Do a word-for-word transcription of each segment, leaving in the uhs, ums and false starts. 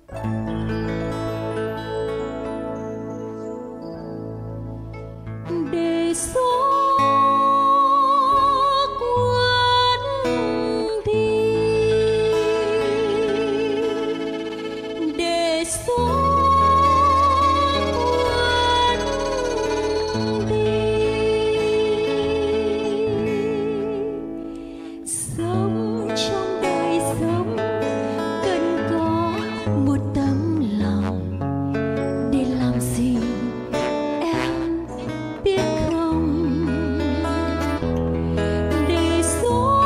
để gió cuốn đi, để gió cuốn đi. Sống trong đời sống cần có một tấm lòng, để làm gì em biết không? Để gió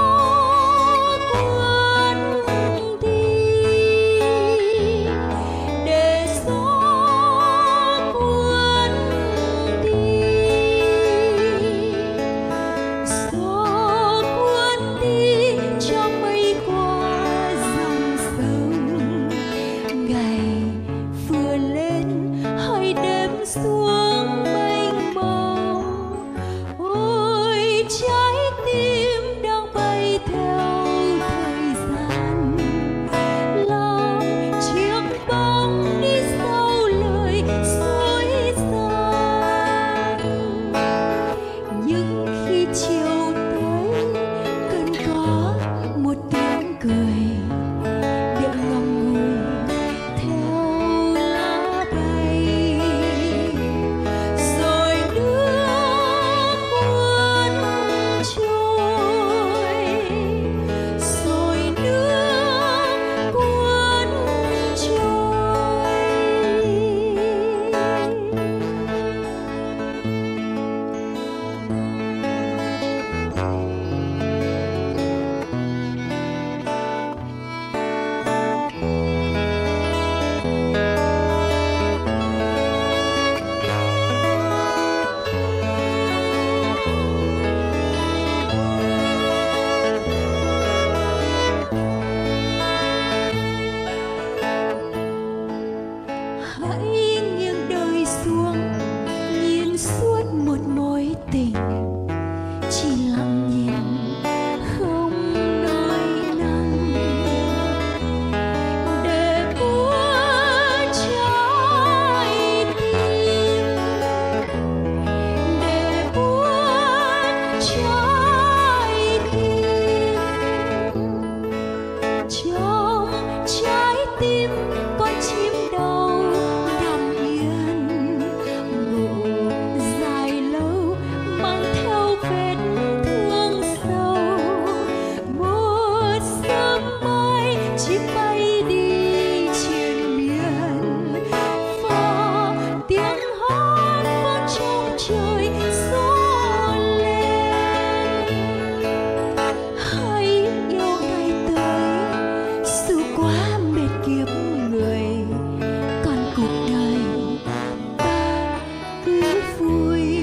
cuốn đi, để gió cuốn đi, gió cuốn đi cho mây qua dòng sông. Ngày vừa lên hay đêm xuống mênh mông, ôi trái tim đang bay theo thời gian, làm chiếc bóng đi sau lời dối gian. Nhưng khi chiều tới cần có một tiếng cười, để ngậm ngùi theo lá bay. Rồi nước cuốn trôi, rồi nước cuốn trôi. Hãy nghiêng đời xuống, nhìn suốt một mối tình, chỉ lặng nhìn không nói năng, để buốt trái tim, để buốt trái tim. Trong trái tim con chim đau nằm yên, ngủ dài lâu mang theo vết thương sâu. Một sớm mai chim bay đi triền miên, và tiếng hót vang trong trời gió lên. Hãy yêu ngày tới dù quá mệt kiếp người, còn cuộc đời ta cứ vui.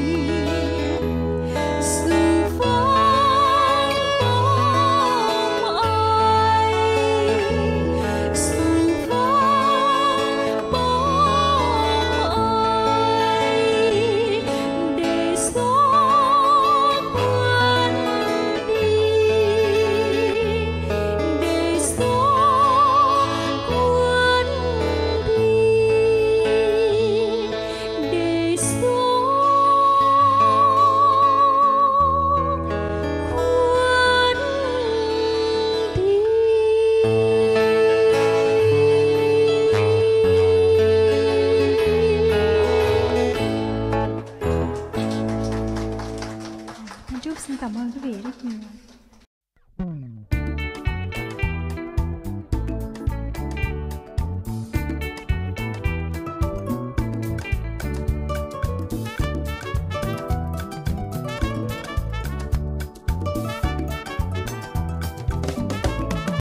Dù vắng bóng ai, dù vắng bóng ai, để gió cuốn đi, để gió cuốn đi, để gió cuốn đi. Thanh Trúc xin cảm ơn quý vị rất nhiều.